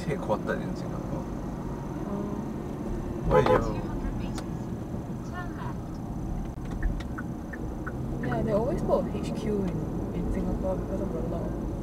headquartered in Singapore. Oh. Where you? 200 meters. Turn left. Yeah, they always put HQ in Singapore because of the law.